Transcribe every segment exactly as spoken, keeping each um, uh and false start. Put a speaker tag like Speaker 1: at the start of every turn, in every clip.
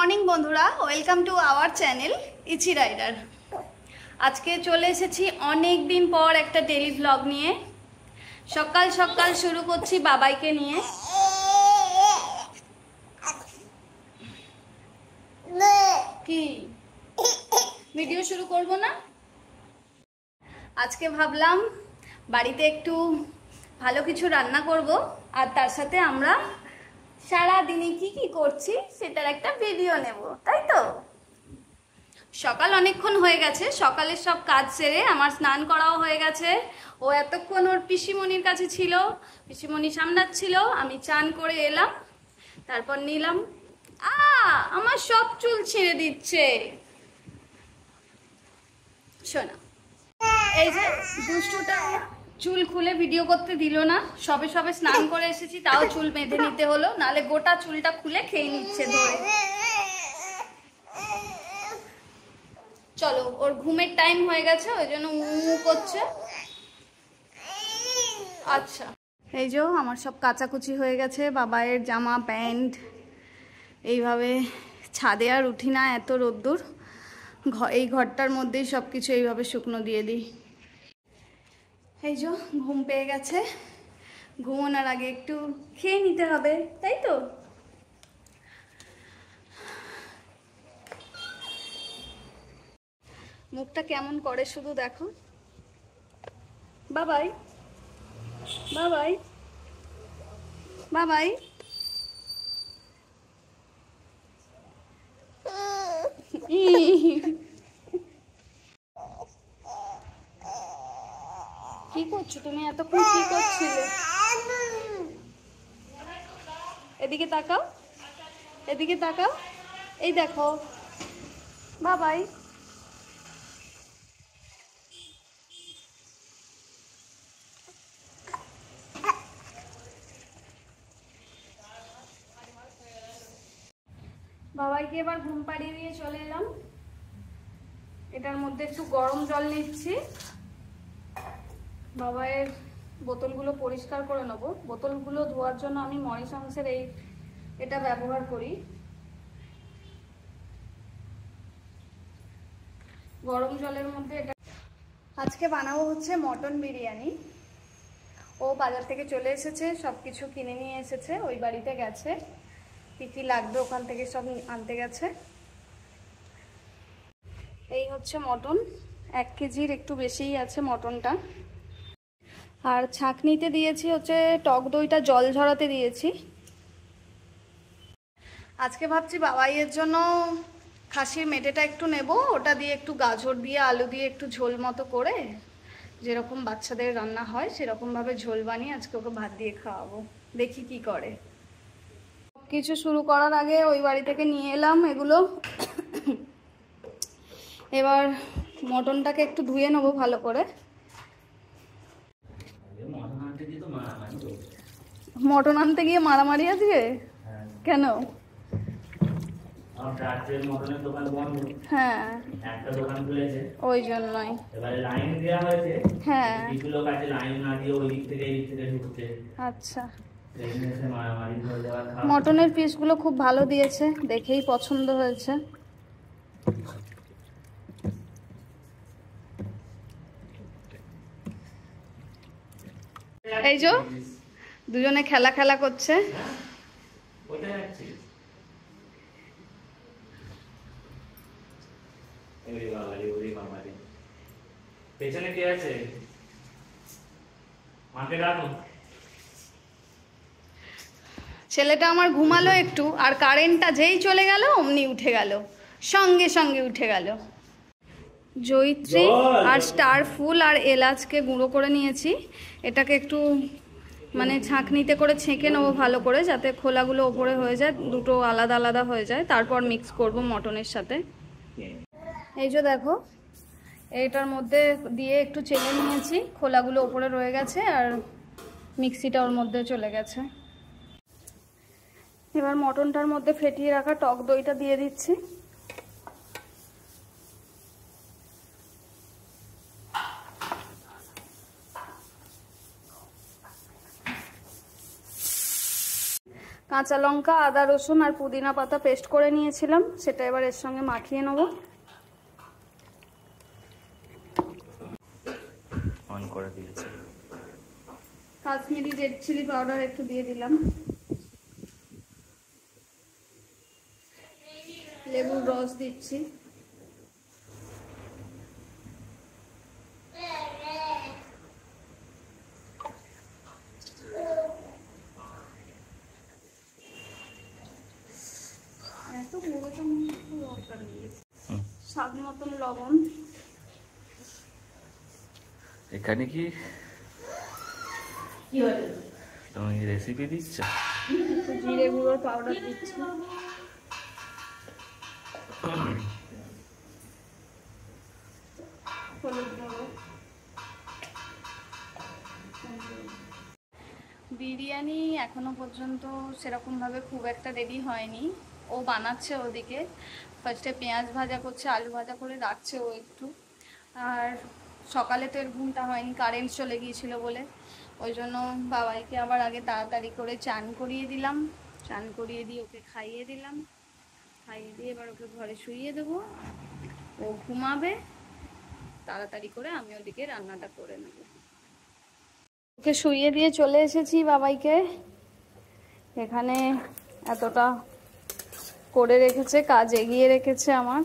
Speaker 1: Morning বন্ধুরা, welcome to our channel itchy rider. আজকে চলে এসেছি অনেক দিন পর একটা ডেলি ভ্লগ নিয়ে। সকাল সকাল শুরু করছি বাবাইকে নিয়ে। কি ভিডিও শুরু করব না? আজকে ভাবলাম বাড়িতে একটু ভালো কিছু রান্না করব, আর তার সাথে আমরা সারা দিনে কি কি করছি সেটার একটা ভিডিও নেব, তাই তো? সকাল অনেকক্ষণ হয়ে গেছে, সকালের সব কাজ সেরে আমার স্নান করাও হয়ে গেছে। ও এতক্ষণ ওর পিসিমণির কাছে ছিল, পিসিমণি সামলাচ্ছিল। আমি চান করে এলাম, তারপর নিলাম। আ আমার সব চুল ছিঁড়ে দিচ্ছে। শোনা, এই যে দুষ্টুটা চুল খুলে ভিডিও করতে দিল না। সবে সবে স্নান করে এসেছি, তাও চুল বেঁধে নিতে হলো, নালে গোটা চুলটা খুলে খেয়ে নিচ্ছে ধরে। চলো, ওর ঘুমের টাইম হয়ে গেছে, ওই জন্য উঁ করছে। আচ্ছা, এই যে আমার সব কাচাকুচি হয়ে গেছে। বাবাইয়ের জামা প্যান্ট এইভাবে ছাদে আর উঠি না, এত রোদ্দুর। এই ঘরটার মধ্যেই সব কিছু এইভাবে শুকনো দিয়ে দিই। এই যে ঘুম পেয়ে গেছে, ঘুমানোর আগে একটু খেয়ে নিতে হবে, তাই তো? মুখটা কেমন করে শুধু দেখো। বাবাই বাবাই বাবাই কি করছো তুমি? এতক্ষণ কি করছিলে? এদিকে তাকাও, এদিকে তাকাও। এই দেখো বাবাই। বাবাইকে এবার ঘুম পাড়িয়ে দিয়ে চলে এলাম। এটার মধ্যে একটু গরম জল নিচ্ছি। বাবাইয়ের বোতলগুলো পরিষ্কার করে নেবো। বোতলগুলো ধোয়ার জন্য আমি মরিসন্সের এই এটা ব্যবহার করি। গরম জলের মধ্যে এটা আজকে বানাবো হচ্ছে মটন বিরিয়ানি। ও বাজার থেকে চলে এসেছে, সব কিছু কিনে নিয়ে এসেছে, ওই বাড়িতে গেছে। কি কি লাগবে ওখান থেকে সব আনতে গেছে। এই হচ্ছে মটন, এক কেজির একটু বেশিই আছে মটনটা। আর ছাঁকনিতে দিয়েছি হচ্ছে টক দইটা জল ঝরাতে দিয়েছি। আজকে ভাবছি বাবাইয়ের জন্য খাসির মেটেটা একটু নেব, ওটা দিয়ে একটু গাজর দিয়ে আলু দিয়ে একটু ঝোল মতো করে, যেরকম বাচ্চাদের রান্না হয় সেরকমভাবে ঝোল বানিয়ে আজকে ওকে ভাত দিয়ে খাওয়াবো। দেখি কি করে। কিছু শুরু করার আগে ওই বাড়ি থেকে নিয়ে এলাম এগুলো। এবার মটনটাকে একটু ধুয়ে নেবো ভালো করে। মটন আনতে গিয়ে মারামারি আজকে কেন? হ্যাঁ, একটা দোকান খুলেছে ওই জন্যই। এবারে লাইন দেওয়া হয়েছে। হ্যাঁ, কিছু লোক আছে লাইন না দিয়ে ওই দিক থেকে এই দিক থেকে ঢুকছে। আচ্ছা, মটনের পিসগুলো খুব ভালো দিয়েছে, দেখেই পছন্দ হয়েছে। এই যে দুজনে খেলা খেলা করছে। পেছনে কে আছে? মাকে ডাকো। ছেলেটা আমার ঘুমালো একটু, আর কারেন্টটা যেই চলে গেল অমনি উঠে গেল, সঙ্গে সঙ্গে উঠে গেল। জয়িত্রী আর স্টার ফুল আর এলাচকে গুঁড়ো করে নিয়েছি। এটাকে একটু মানে ছাঁকনিতে করে ছেঁকে নেবো ভালো করে, যাতে খোলাগুলো ওপরে হয়ে যায়, দুটো আলাদা আলাদা হয়ে যায়। তারপর মিক্স করব মটনের সাথে। এই যে দেখো, এইটার মধ্যে দিয়ে একটু চেলে নিয়েছি, খোলাগুলো ওপরে রয়ে গেছে আর মিক্সিটা ওর মধ্যে চলে গেছে। এবার মটনটার মধ্যে ফেটিয়ে রাখা টক দইটা দিয়ে দিচ্ছি। কাঁচা লঙ্কা, আদা, রসুন আর পুদিনা পাতা পেস্ট করে নিয়েছিলাম, সেটা এবার এর সঙ্গে মাখিয়ে নেব।
Speaker 2: অন করে দিয়েছি।
Speaker 1: কাশ্মীরি রেড চিলি পাউডার একটু দিয়ে দিলাম, লেবুর রস দিচ্ছি, এত বড় চামচ দরকার নেই, স্বাদ মতন লবণ।
Speaker 2: এখানে কি তুমি রেসিপি দিচ্ছ?
Speaker 1: জিরে গুঁড়োর পাউডার দিচ্ছি, হলুদ গুঁড়ো। বিরিয়ানি এখনো পর্যন্ত সেরকম ভাবে খুব একটা রেডি হয়নি, ও বানাচ্ছে ওদিকে। ফার্স্টে পেঁয়াজ ভাজা করছে, আলু ভাজা করে রাখছে ও একটু। আর সকালে তো এর ঘুমটা হয়নি, কারেন্ট চলে গিয়েছিল বলে, ওই জন্য বাবাইকে আবার আগে তাড়াতাড়ি করে চান করিয়ে দিলাম। চান করিয়ে দিয়ে ওকে খাইয়ে দিলাম, খাইয়ে দিয়ে এবার ওকে ঘরে শুইয়ে দেবো, ও ঘুমাবে। তাড়াতাড়ি করে আমি ওদিকে রান্নাটা করে নেব। ওকে শুইয়ে দিয়ে চলে এসেছি বাবাইকে। এখানে এতটা করে রেখেছে, কাজ এগিয়ে রেখেছে আমার।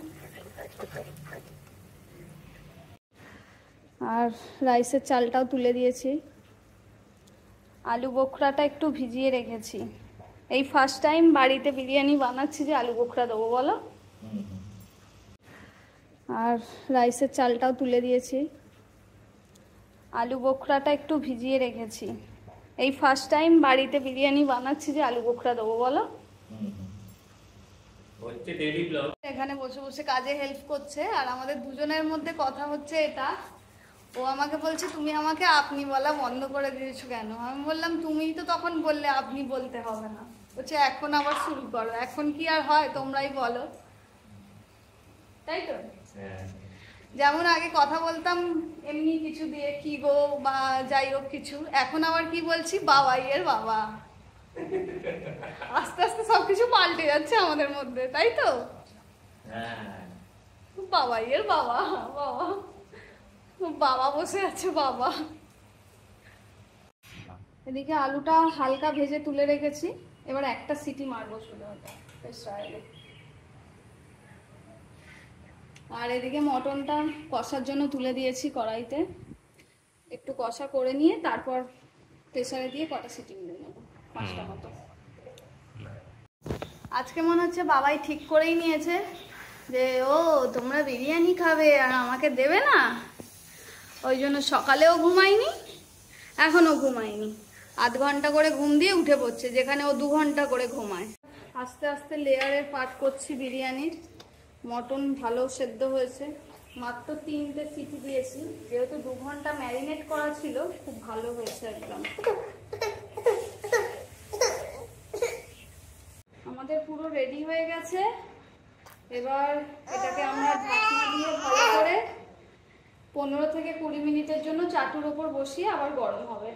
Speaker 1: আর রাইসের চালটাও তুলে দিয়েছি, আলু বোখরাটা একটু ভিজিয়ে রেখেছি। এই ফার্স্ট টাইম বাড়িতে বিরিয়ানি বানাচ্ছি যে আলু বোখরা দেবো বলো। আর রাইসের চালটাও তুলে দিয়েছি, আলু বোখরাটা একটু ভিজিয়ে রেখেছি। এই ফার্স্ট টাইম বাড়িতে বিরিয়ানি বানাচ্ছি যে আলু বোখরা দেবো বলো। এখানে বসে বসে কাজে হেল্প করছে, আর আমাদের দুজনের মধ্যে কথা হচ্ছে এটা। ও আমাকে বলছে তুমি আমাকে আপনি বলা বন্ধ করে দিয়েছো কেন? আমি বললাম তুমিই তো তখন বললে আপনি বলতে হবে না। বলছে এখন আবার শুরু করো। এখন কি আর হয়, তোমরাই বলো, তাই তো? যেমন আগে কথা বলতাম এমনি কিছু দিয়ে, কি গো বা যাই হোক কিছু, এখন আবার কি বলছি, বাবাই এর বাবা। আস্তে আস্তে সবকিছু পাল্টে যাচ্ছে আমাদের মধ্যে, তাই তো? বাবাই এর বাবা, বাবা বাবা বসে আছে বাবা। এদিকে আলুটা হালকা ভেজে তুলে রেখেছি, এবার একটা সিটি মারবো শুধু। আর এদিকে মটনটা কষার জন্য তুলে দিয়েছি কড়াইতে, একটু কষা করে নিয়ে তারপর প্রেসারে দিয়ে কটা সিটি মেরে নেবো, পাঁচটা মতো। আজকে মনে হচ্ছে বাবাই ঠিক করেই নিয়েছে যে ও তোমরা বিরিয়ানি খাবে আর আমাকে দেবে না, ওই জন্য সকালেও ঘুমায়নি, এখনো ঘুমায়নি। আধ ঘন্টা করে ঘুম দিয়ে উঠে পড়ছে, যেখানে ও দু ঘন্টা করে ঘুমায়। আস্তে আস্তে লেয়ারের পাট করছি বিরিয়ানির। মটন ভালো সেদ্ধ হয়েছে, মাত্র তিনটে সিটি দিয়েছি, যেহেতু দু ঘন্টা ম্যারিনেট করা ছিল, খুব ভালো হয়েছে একদম। আমাদের পুরো রেডি হয়ে গেছে, এবার এটাকে আমরা ঢাকনা দিয়ে ভালো করে পনেরো থেকে কুড়ি মিনিটের জন্য চাটুর ওপর বসিয়ে আবার গরম হবে।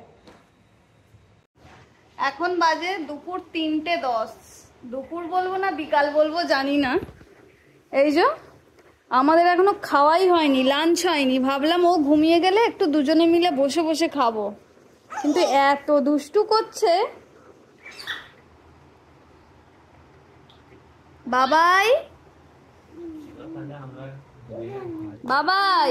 Speaker 1: এখন বাজে দুপুর তিনটে দশ, দুপুর বলবো না বিকাল বলবো জানি না। এই যে আমাদের এখনো খাওয়াই হয়নি, লাঞ্চ হয়নি। ভাবলাম ও ঘুমিয়ে গেলে একটু দুজনে মিলে বসে বসে খাবো, কিন্তু এত দুষ্টু করছে। বাবাই বাবাই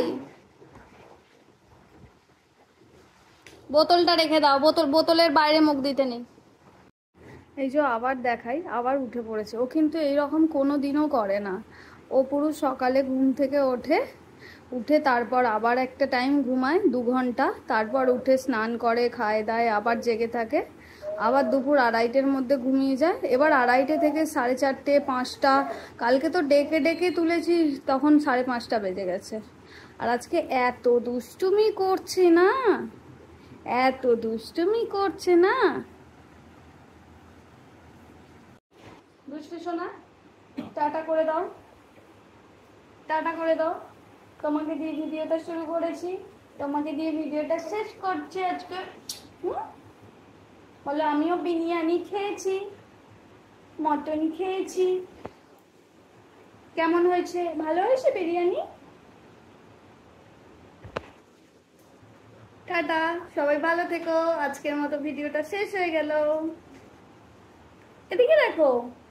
Speaker 1: বোতলটা রেখে দাও, বোতল বোতলের বাইরে মুখ দিতে নেই। এই যে আবার দেখাই, আবার উঠে পড়েছে। ও কিন্তু এইরকম কোনো দিনও করে না। ও পুরো সকালে ঘুম থেকে ওঠে, উঠে তারপর আবার একটা টাইম ঘুমায় দু ঘন্টা, তারপর উঠে স্নান করে, খায় দায়, আবার জেগে থাকে, আবার দুপুর আড়াইটের মধ্যে ঘুমিয়ে যায়। এবার আড়াইটে থেকে সাড়ে চারটে পাঁচটা, কালকে তো ডেকে ডেকে তুলেছি, তখন সাড়ে পাঁচটা বেজে গেছে। আর আজকে এত দুষ্টুমি করছে না, এত দুষ্টুমি করছে না। দুষ্টু সোনা, টাটা করে দাও, টাটা করে দাও। তোমাকে দিয়ে ভিডিওটা শুরু করেছি, তোমাকে দিয়ে ভিডিওটা শেষ করছি আজকে। হুম, বলো আমিও বিরিয়ানি খেয়েছি, মটন খেয়েছি। কেমন হয়েছে? ভালো হয়েছে বিরিয়ানি? টাটা, সবাই ভালো থেকো। আজকের মতো ভিডিওটা শেষ হয়ে গেল। এদিকে দেখো।